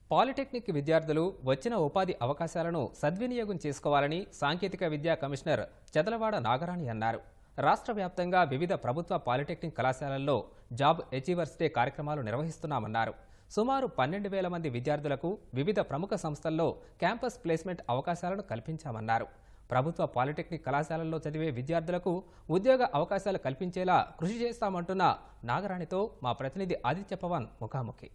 Polytechnic విద్యార్థులు వచ్చిన ఉపాధి అవకాశాలను సద్వినియోగం చేసుకోవాలని సాంకేతిక విద్యా కమిషనర్ చదలవాడ నాగరాణి అన్నారు. రాష్ట్ర వ్యాప్తంగా వివిధ ప్రభుత్వ పాలిటెక్నిక్ కళాశాలల్లో జాబ్ అచీవర్స్ డే కార్యక్రమాలు నిర్వహిస్తున్నామన్నారు. సుమారు 12,000 మంది విద్యార్థులకు వివిధ ప్రముఖ సంస్థల్లో క్యాంపస్ ప్లేస్మెంట్ అవకాశాలను కల్పించామన్నారు. ప్రభుత్వ పాలిటెక్నిక్ కళాశాలల్లో చదివే విద్యార్థులకు ఉద్యోగ అవకాశాలు కల్పించేలా కృషి చేస్తామంటున్న నాగరాణితో మా ప్రతినిధి ఆదిత్య పవన్ ముఖాముఖి.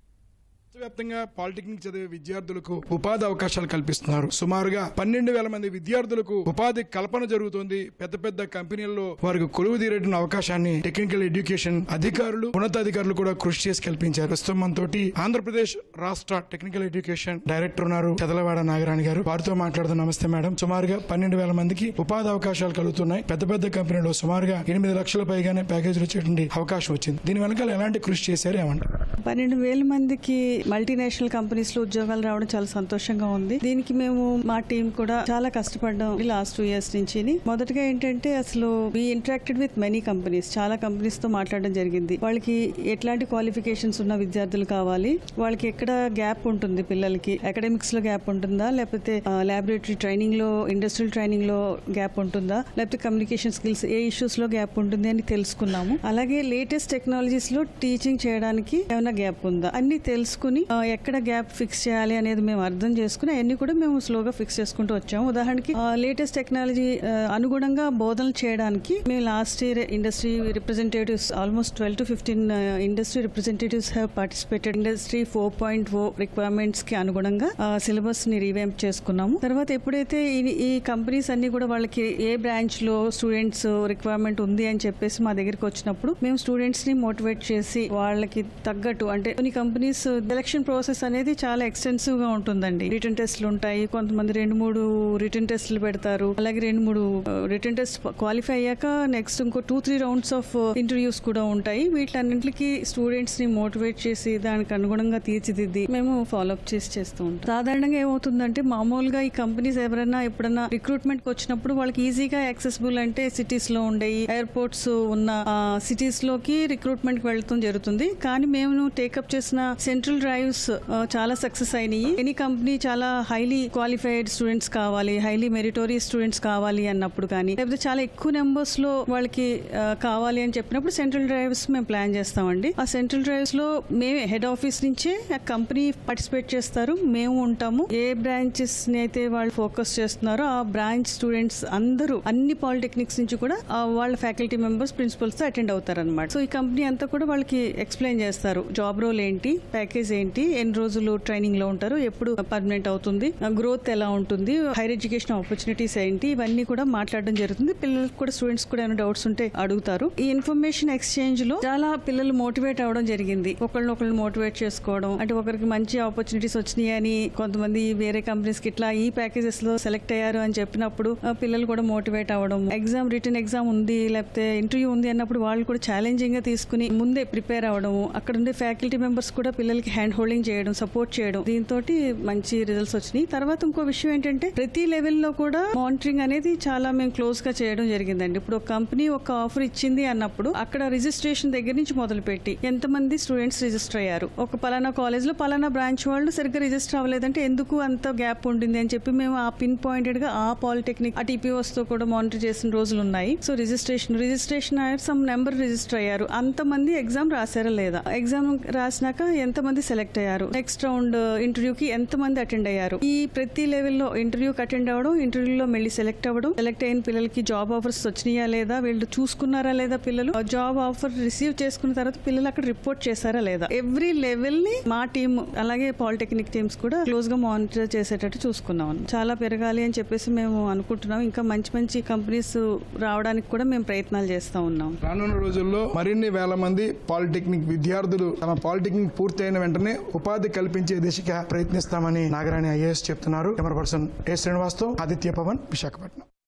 వ్యాప్తంగా పాలిటెక్నిక్ చదివే విద్యార్థులకు ఉపాధి అవకాశాలు కల్పిస్తున్నారు. సుమారుగా 12,000 మంది విద్యార్థులకు ఉపాధి కల్పన జరుగుతుంది. పెద్ద పెద్ద కంపెనీల్లో వారికి కొలువు తీరేట అవకాశాన్ని టెక్నికల్ ఎడ్యుకేషన్ అధికారులు, ఉన్నతాధికారులు కూడా కృషి చేసి కల్పించారు. ప్రస్తుతం మనతోటి ఆంధ్రప్రదేశ్ రాష్ట్ర టెక్నికల్ ఎడ్యుకేషన్ డైరెక్టర్ ఉన్నారు, చదలవాడ నాగరాణి గారు. వారితో మాట్లాడుతున్న నమస్తే మేడం. సుమారుగా 12,000 మందికి ఉపాధి అవకాశాలు కలుగుతున్నాయి. పెద్ద పెద్ద కంపెనీలో సుమారుగా 8 లక్షల పైగానే ప్యాకేజీలు వచ్చేటువంటి అవకాశం వచ్చింది. దీని వెనకాల ఎలాంటి కృషి చేశారు ఏమంటారు? 12,000 మందికి మల్టీనేషనల్ కంపెనీస్ లో ఉద్యోగాలు రావడం చాలా సంతోషంగా ఉంది. దీనికి మేము మా టీం కూడా చాలా కష్టపడ్డాం లాస్ట్ 2 years నుంచి. మొదటగా ఏంటంటే అసలు we interacted with many companies, చాలా కంపెనీస్ తో మాట్లాడడం జరిగింది. వాళ్ళకి ఎట్లాంటి క్వాలిఫికేషన్స్ ఉన్న విద్యార్థులు కావాలి, వాళ్ళకి ఎక్కడ గ్యాప్ ఉంటుంది, పిల్లలకి అకాడమిక్స్ లో గ్యాప్ ఉంటుందా, లేకపోతే ల్యాబొరేటరీ ట్రైనింగ్ లో, ఇండస్ట్రియల్ ట్రైనింగ్ లో గ్యాప్ ఉంటుందా, లేకపోతే కమ్యూనికేషన్ స్కిల్స్ ఏ ఇష్యూస్ లో గ్యాప్ ఉంటుంది అని తెలుసుకున్నాము. అలాగే లేటెస్ట్ టెక్నాలజీస్ లో టీచింగ్ చేయడానికి ఏమైనా గ్యాప్ ఉందా అన్ని తెలుసుకుని ఎక్కడ గ్యాప్ ఫిక్స్ చేయాలి అనేది మేము అర్థం చేసుకుని అవన్నీ కూడా మేము స్లోగా ఫిక్స్ చేసుకుంటూ వచ్చాము. ఉదాహరణకి లేటెస్ట్ టెక్నాలజీ అనుగుణంగా బోధనలు చేయడానికి మేము last year industry representatives almost 12 to 15 industry representatives have participated. Industry 4.0 requirements కి అనుగుణంగా సిలబస్ ని రివ్యాంప్ చేసుకున్నాము. తర్వాత ఎప్పుడైతే ఈ కంపెనీస్ అన్ని కూడా వాళ్ళకి ఏ బ్రాంచ్ లో స్టూడెంట్స్ రిక్వైర్మెంట్ ఉంది అని చెప్పేసి మా దగ్గరికి వచ్చినప్పుడు మేము స్టూడెంట్స్ ని మోటివేట్ చేసి వాళ్ళకి తగ్గట్టు, అంటే కొన్ని కంపెనీస్ సెలక్షన్ ప్రాసెస్ అనేది చాలా ఎక్స్టెన్సివ్ గా ఉంటుందండి. రిటర్న్ టెస్ట్లు ఉంటాయి, కొంతమంది 2-3 రిటర్న్ టెస్ట్లు పెడతారు. అలాగే 2-3 రిటర్న్ టెస్ట్ క్వాలిఫై అయ్యాక నెక్స్ట్ ఇంకో 2-3 రౌండ్స్ ఆఫ్ ఇంటర్వ్యూస్ కూడా ఉంటాయి. వీటిలన్నింటికి స్టూడెంట్స్ ని మోటివేట్ చేసి దానికి అనుగుణంగా తీర్చిదిద్ది మేము ఫాలోఅప్ చేస్తూ ఉంటాం. సాధారణంగా ఏమవుతుందంటే మామూలుగా ఈ కంపెనీస్ ఎవరైనా ఎప్పుడైనా రిక్రూట్మెంట్ కి వచ్చినప్పుడు వాళ్ళకి ఈజీగా యాక్సెసిబుల్ అంటే సిటీస్ లో ఉండేవి, ఎయిర్పోర్ట్స్ ఉన్న సిటీస్ లోకి రిక్రూట్మెంట్ కి వెళ్తాం జరుగుతుంది. కానీ మేము టేకప్ చేసిన సెంట్రల్ డ్రైవ్స్ చాలా సక్సెస్ అయినాయి. ఎనీ కంపెనీ చాలా హైలీ క్వాలిఫైడ్ స్టూడెంట్స్ కావాలి, హైలీ మెరిటోరియస్ స్టూడెంట్స్ కావాలి అన్నప్పుడు, కానీ లేకపోతే చాలా ఎక్కువ నెంబర్స్ లో వాళ్ళకి కావాలి అని చెప్పినప్పుడు సెంట్రల్ డ్రైవ్స్ మేము ప్లాన్ చేస్తామండి. ఆ సెంట్రల్ డ్రైవ్స్ లో మేమే హెడ్ ఆఫీస్ నుంచే కంపెనీ పార్టిసిపేట్ చేస్తారు, మేము ఉంటాము. ఏ బ్రాంచెస్ ని అయితే వాళ్ళు ఫోకస్ చేస్తున్నారో ఆ బ్రాంచ్ స్టూడెంట్స్ అందరూ అన్ని పాలిటెక్నిక్స్ నుంచి కూడా వాళ్ళ ఫ్యాకల్టీ మెంబర్స్, ప్రిన్సిపల్స్ తో అటెండ్ అవుతారు అనమాట. సో ఈ కంపెనీ అంతా కూడా వాళ్ళకి ఎక్స్ప్లెయిన్ చేస్తారు, జాబ్ రోల్ ఏంటి, ప్యాకేజ్ ఏంటి, ఎన్ని రోజులు ట్రైనింగ్ లో ఉంటారు, ఎప్పుడు పర్మనెంట్ అవుతుంది, గ్రోత్ ఎలా ఉంటుంది, హైయర్ ఎడ్యుకేషన్ ఆపర్చునిటీస్ ఏంటి, ఇవన్నీ కూడా మాట్లాడడం జరుగుతుంది. పిల్లలకు కూడా, స్టూడెంట్స్ కూడా ఏమైనా డౌట్స్ ఉంటే అడుగుతారు. ఈ ఇన్ఫర్మేషన్ ఎక్స్చేంజ్ లో చాలా పిల్లలు మోటివేట్ అవడం జరిగింది. ఒకళ్ళనొకళ్ళు మోటివేట్ చేసుకోవడం, అంటే ఒకరికి మంచి ఆపర్చునిటీస్ వచ్చినాయి అని కొంతమంది వేరే కంపెనీస్ కి ఇట్లా ఈ ప్యాకేజెస్ లో సెలెక్ట్ అయ్యారు అని చెప్పినప్పుడు పిల్లలు కూడా మోటివేట్ అవ్వడం. రిటర్న్ ఎగ్జామ్ ఉంది లేకపోతే ఇంటర్వ్యూ ఉంది అన్నప్పుడు వాళ్ళు కూడా ఛాలెంజింగ్ గా తీసుకుని ముందే ప్రిపేర్ అవ్వడం, అక్కడ ఉండే ఫ్యాకల్టీ మెంబర్స్ కూడా పిల్లలకి హ్యాండ్ హోల్డింగ్ చేయడం, సపోర్ట్ చేయడం, దీంతో మంచి రిజల్ట్స్ వచ్చినాయి. తర్వాత ఇంకో విషయం ఏంటంటే ప్రతి లెవెల్లో కూడా మానిటరింగ్ అనేది చాలా మేము క్లోజ్ గా చేయడం జరిగిందండి. ఇప్పుడు ఒక కంపెనీ ఒక ఆఫర్ ఇచ్చింది అన్నప్పుడు అక్కడ రిజిస్ట్రేషన్ దగ్గర నుంచి మొదలుపెట్టి ఎంతమంది స్టూడెంట్స్ రిజిస్టర్ అయ్యారు, ఒక పలానా కాలేజ్ లో పలానా బ్రాంచ్ వాళ్ళు సరిగ్గా రిజిస్టర్ అవ్వలేదంటే ఎందుకు అంత గ్యాప్ ఉండింది అని చెప్పి మేము ఆ పిన్ పాయింటెడ్ గా ఆ పాలిటెక్నిక్ ఆ టీపీఓస్ తో కూడా మానిటర్ చేసిన రోజులు ఉన్నాయి. సో రిజిస్ట్రేషన్ అయ్యారు, సమ్ నెంబర్ రిజిస్టర్ అయ్యారు, అంతమంది ఎగ్జామ్ రాశారా లేదా, ఎగ్జామ్ రాసినాక ఎంతమంది సెలెక్ట్ అయ్యారు, నెక్స్ట్ రౌండ్ ఇంటర్వ్యూకి ఎంతమంది అటెండ్ అయ్యారు, ఈ ప్రతి లెవెల్లో ఇంటర్వ్యూకి అటెండ్ అవ్వడం, ఇంటర్వ్యూలో మళ్ళీ సెలెక్ట్ అవ్వడం, సెలెక్ట్ అయిన పిల్లలకి జాబ్ ఆఫర్స్ వచ్చినాయా లేదా, వీళ్ళు చూసుకున్నారా లేదా, పిల్లలు జాబ్ ఆఫర్ రిసీవ్ చేసుకున్న తర్వాత పిల్లలు అక్కడ రిపోర్ట్ చేశారా లేదా, ఎవ్రీ లెవెల్ ని మా టీమ్ అలాగే పాలిటెక్నిక్ టీమ్స్ కూడా క్లోజ్ గా మానిటర్ చేసేటట్టు చూసుకున్నాం. చాలా పెరగాలి అని చెప్పేసి మేము అనుకుంటున్నాం. ఇంకా మంచి మంచి కంపెనీస్ రావడానికి కూడా మేము ప్రయత్నాలు చేస్తా ఉన్నాం. రానున్న రోజుల్లో మరిన్ని వేల మంది పాలిటెక్నిక్ విద్యార్థులు తమ పాలిటెక్నిక్ పూర్తయిన వెంటనే ఉపాధి కల్పించే దిశగా ప్రయత్నిస్తామని నాగరాణి ఐఏఎస్ చెప్తున్నారు. కెమెరా పర్సన్ ఏ శ్రీనివాస్ తో ఆదిత్య పవన్, విశాఖపట్నం.